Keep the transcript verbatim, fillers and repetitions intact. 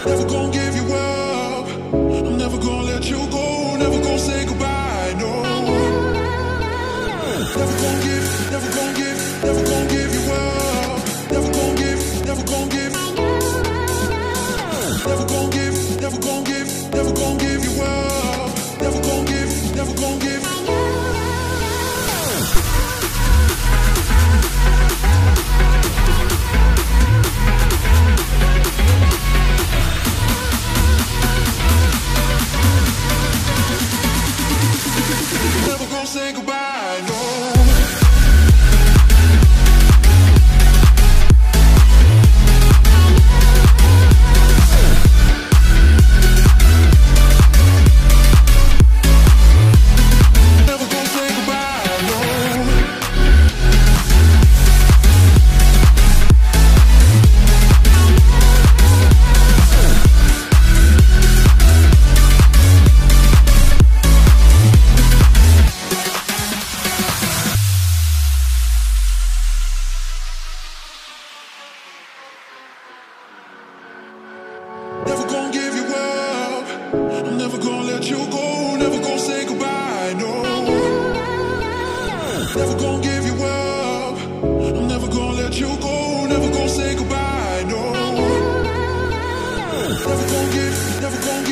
Never gonna give you up. I'm never gonna let you go. Never gonna say goodbye. No. Never gonna give, never gonna give, never gonna give you up. Never gonna give, never gonna give. Never gonna give, never gonna give, never gonna give you up. Never gonna give, never gonna give. Never gonna say goodbye, no. Never gonna give you up. I'm never gonna let you go. Never gonna say goodbye, no. Never gonna give you up. I'm never gonna let you go. Never gonna say goodbye, no. Never gonna give, never gonna give.